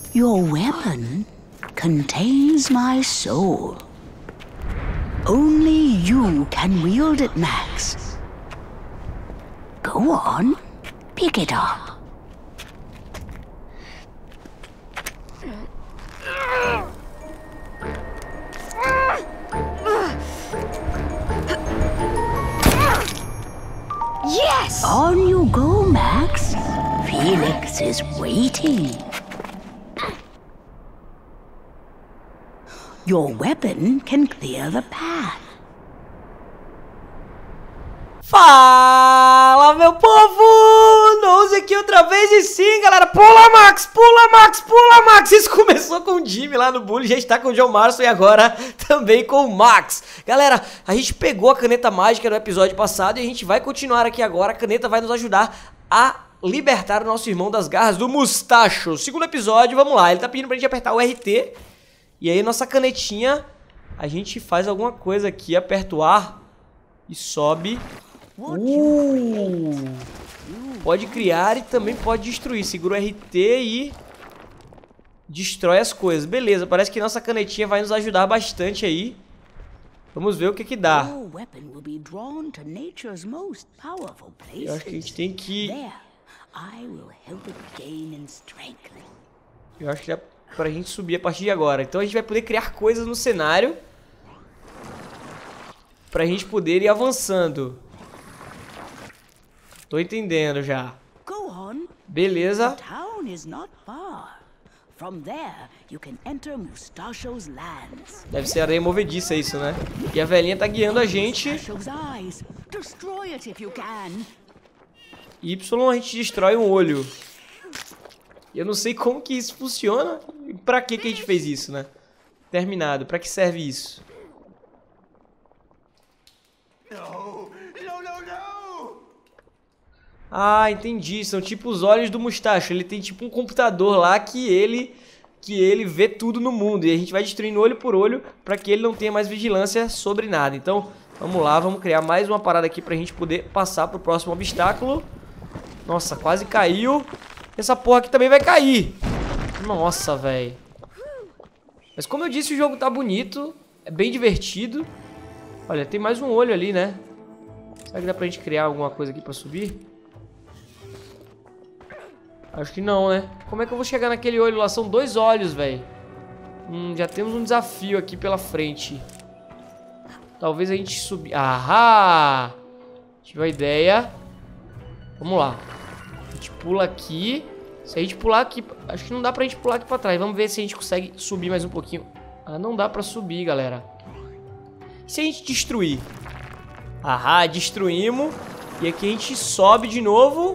Your weapon contains my soul. Only you can wield it, Max. Go on, pick it up. Yes! On you go, Max. Felix is waiting. Your weapon can clear the path. Fala, meu povo! Nose aqui outra vez e sim, galera. Pula, Max! Pula, Max! Pula, Max! Isso começou com o Jimmy lá no bullying, já está com o John Marston e agora também com o Max. Galera, a gente pegou a caneta mágica no episódio passado e a gente vai continuar aqui agora. A caneta vai nos ajudar a libertar o nosso irmão das garras do Mustacho. Segundo episódio, vamos lá. Ele tá pedindo pra gente apertar o RT. E aí, nossa canetinha, a gente faz alguma coisa aqui, aperta o ar e sobe. Pode criar e também pode destruir. Segura o RT e destrói as coisas. Beleza, parece que nossa canetinha vai nos ajudar bastante aí. Vamos ver o que que dá. Eu acho que a gente tem que... Eu acho que dá pra gente subir a partir de agora. Então a gente vai poder criar coisas no cenário pra gente poder ir avançando. Tô entendendo já. Beleza. Deve ser areia movediça isso, né? E a velhinha tá guiando a gente. Y a gente destrói um olho. Eu não sei como que isso funciona. E pra que a gente fez isso, né? Terminado. Pra que serve isso? Ah, entendi. São tipo os olhos do Mustacho. Ele tem tipo um computador lá que ele vê tudo no mundo. E a gente vai destruindo olho por olho pra que ele não tenha mais vigilância sobre nada. Então, vamos lá. Vamos criar mais uma parada aqui pra gente poder passar pro próximo obstáculo. Nossa, quase caiu. Essa porra aqui também vai cair. Nossa, velho. Mas como eu disse, o jogo tá bonito. É bem divertido. Olha, tem mais um olho ali, né? Será que dá pra gente criar alguma coisa aqui pra subir? Acho que não, né? Como é que eu vou chegar naquele olho lá? São 2 olhos, velho. Já temos um desafio aqui pela frente. Talvez a gente subir... Ahá! Tive a ideia. Vamos lá. A gente pula aqui. Se a gente pular aqui... Acho que não dá pra gente pular aqui pra trás. Vamos ver se a gente consegue subir mais um pouquinho. Ah, não dá pra subir, galera. E se a gente destruir? Ahá, destruímos. E aqui a gente sobe de novo.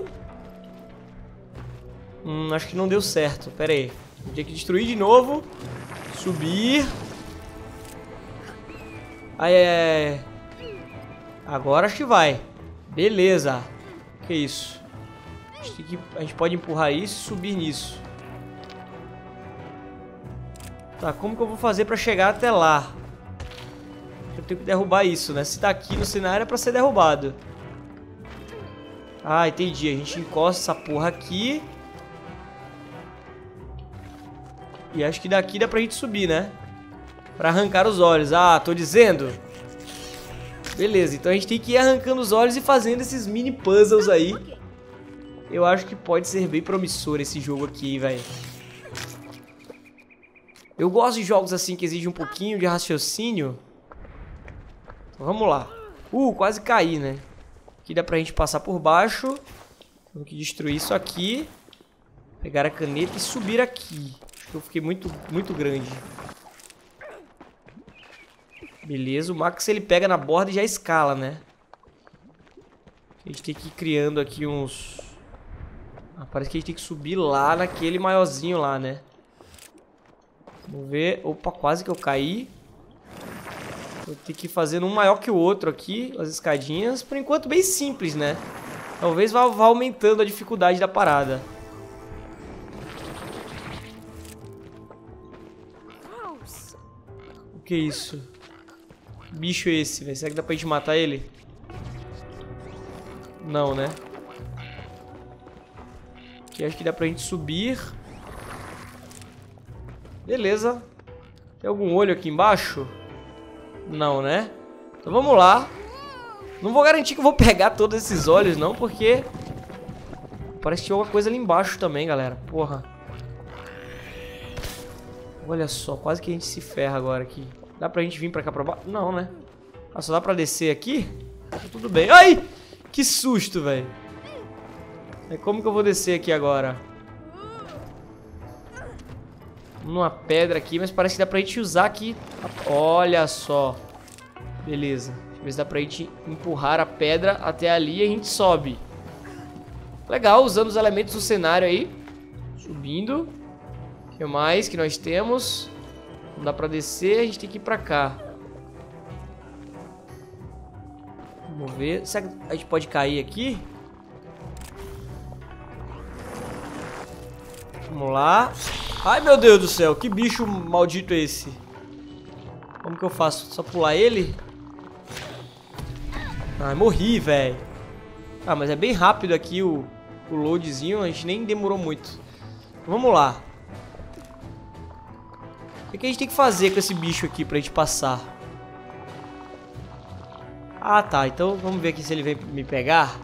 Acho que não deu certo. Pera aí. Tem que destruir de novo. Subir. Aí. Agora acho que vai. Beleza. Que isso? A gente pode empurrar isso e subir nisso. Tá, como que eu vou fazer pra chegar até lá? Eu tenho que derrubar isso, né? Se tá aqui no cenário é pra ser derrubado. Ah, entendi. A gente encosta essa porra aqui. E acho que daqui dá pra gente subir, né? Pra arrancar os olhos. Ah, tô dizendo. Beleza, então a gente tem que ir arrancando os olhos e fazendo esses mini puzzles aí. Eu acho que pode ser bem promissor esse jogo aqui, velho. Eu gosto de jogos assim que exigem um pouquinho de raciocínio. Então, vamos lá. Quase caí, né? Aqui dá pra gente passar por baixo. Temos que destruir isso aqui. Pegar a caneta e subir aqui. Acho que eu fiquei muito grande. Beleza, o Max ele pega na borda e já escala, né? A gente tem que ir criando aqui uns... parece que a gente tem que subir lá naquele maiorzinho lá, né? Vamos ver. Opa, quase que eu caí. Vou ter que ir fazendo um maior que o outro aqui, as escadinhas. Por enquanto bem simples, né? Talvez vá aumentando a dificuldade da parada. O que é isso? Que bicho é esse, velho? Será que dá pra gente matar ele? Não, né? Aqui acho que dá pra gente subir. Beleza. Tem algum olho aqui embaixo? Não, né? Então vamos lá. Não vou garantir que eu vou pegar todos esses olhos, não, porque... parece que tinha alguma coisa ali embaixo também, galera. Porra. Olha só, quase que a gente se ferra agora aqui. Dá pra gente vir pra cá pra baixo? Não, né? Ah, só dá pra descer aqui? Tá tudo bem. Ai! Que susto, velho. Como que eu vou descer aqui agora? Numa pedra aqui, mas parece que dá pra gente usar aqui. Olha só. Beleza. Deixa eu ver se dá pra gente empurrar a pedra até ali e a gente sobe. Legal, usando os elementos do cenário aí. Subindo. O que mais que nós temos? Não dá pra descer, a gente tem que ir pra cá. Vamos ver. Será que a gente pode cair aqui? Vamos lá. Ai, meu Deus do céu. Que bicho maldito é esse? Como que eu faço? Só pular ele? Ai, morri, velho. Ah, mas é bem rápido aqui o loadzinho. A gente nem demorou muito. Vamos lá. O que a gente tem que fazer com esse bicho aqui pra gente passar? Ah, tá. Então vamos ver aqui se ele vem me pegar.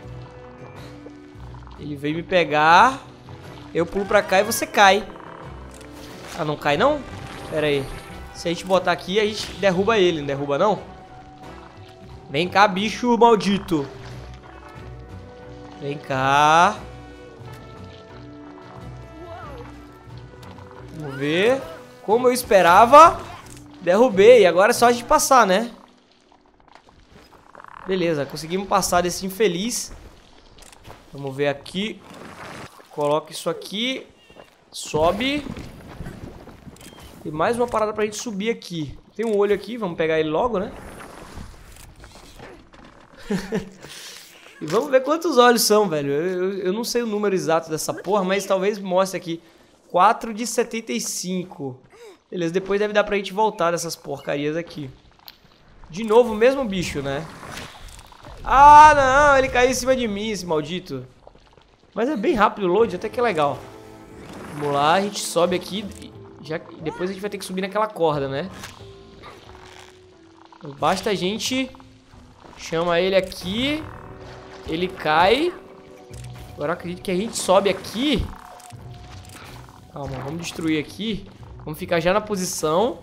Ele veio me pegar. Eu pulo pra cá e você cai. Ah, não cai não? Pera aí. Se a gente botar aqui, a gente derruba ele. Não derruba não? Vem cá, bicho maldito. Vem cá. Vamos ver. Como eu esperava, derrubei. Agora é só a gente passar, né? Beleza, conseguimos passar desse infeliz. Vamos ver aqui. Coloca isso aqui. Sobe. Tem mais uma parada pra gente subir aqui. Tem um olho aqui, vamos pegar ele logo, né? E vamos ver quantos olhos são, velho. Eu não sei o número exato dessa porra, mas talvez mostre aqui. 4 de 75. Beleza, depois deve dar pra gente voltar dessas porcarias aqui. De novo o mesmo bicho, né? Ah, não, ele caiu em cima de mim, esse maldito. Mas é bem rápido o load, até que é legal. Vamos lá, a gente sobe aqui. Depois a gente vai ter que subir naquela corda, né? Basta a gente... chama ele aqui. Ele cai. Agora eu acredito que a gente sobe aqui. Calma, vamos destruir aqui. Vamos ficar já na posição.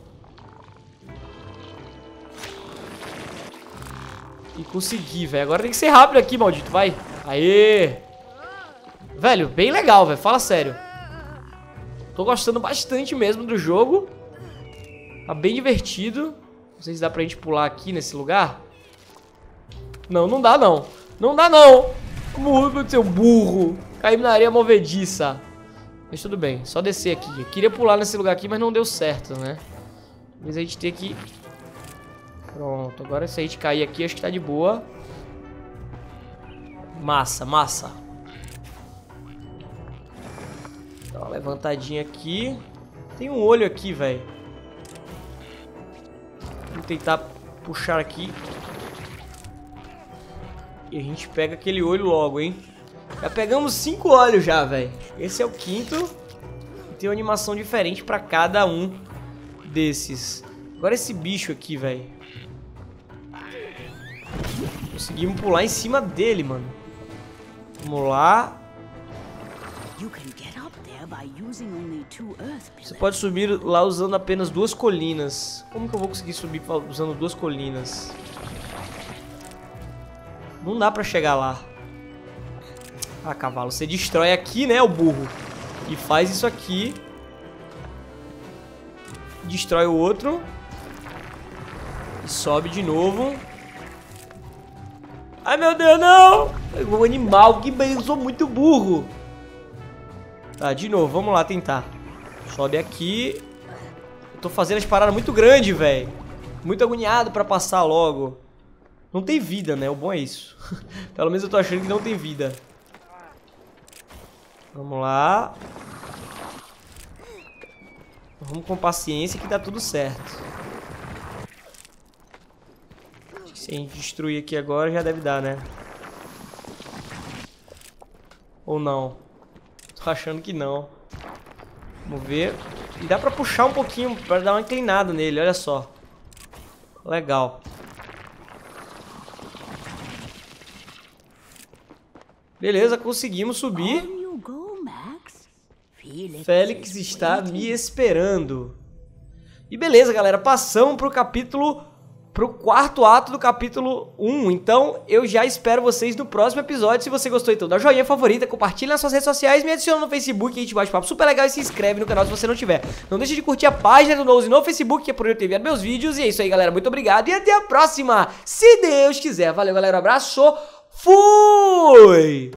E conseguir, velho. Agora tem que ser rápido aqui, maldito. Vai. Aê. Velho, bem legal, velho. Fala sério. Tô gostando bastante mesmo do jogo. Tá bem divertido. Não sei se dá pra gente pular aqui nesse lugar. Não, não dá não. Não dá não. Burro, seu burro. Caímos na areia movediça. Mas tudo bem, só descer aqui. Eu queria pular nesse lugar aqui, mas não deu certo, né? Mas a gente tem que... Pronto, agora se a gente cair aqui, acho que tá de boa. Massa, massa. Dá uma levantadinha aqui. Tem um olho aqui, velho. Vamos tentar puxar aqui. E a gente pega aquele olho logo, hein? Já pegamos 5 olhos já, velho. Esse é o 5º. E tem uma animação diferente pra cada um desses. Agora esse bicho aqui, velho. Conseguimos pular em cima dele, mano. Vamos lá. Você pode subir lá usando apenas 2 colinas. Como que eu vou conseguir subir usando 2 colinas? Não dá pra chegar lá. Ah, cavalo, você destrói aqui, né, o burro. E faz isso aqui. Destrói o outro. E sobe de novo. Ai, meu Deus, não! O animal, que bem, eu sou muito burro. Tá, de novo, vamos lá tentar. Sobe aqui. Eu tô fazendo as paradas muito grandes, velho. Muito agoniado pra passar logo. Não tem vida, né? O bom é isso. Pelo menos eu tô achando que não tem vida. Vamos lá. Vamos com paciência que dá tudo certo. Acho que se a gente destruir aqui agora já deve dar, né? Ou não? Tô achando que não. Vamos ver. E dá pra puxar um pouquinho, pra dar uma inclinada nele, olha só. Legal. Beleza, conseguimos subir. On you go, Max. Félix está me esperando. E beleza, galera, passamos pro quarto ato do capítulo 1. Então, eu já espero vocês no próximo episódio. Se você gostou, então dá joinha favorita, compartilha nas suas redes sociais, me adiciona no Facebook, a gente bate papo super legal e se inscreve no canal se você não tiver. Não deixe de curtir a página do Nose no Facebook, que é por eu ter enviado meus vídeos. E é isso aí, galera, muito obrigado e até a próxima, se Deus quiser. Valeu, galera, abraço, fui!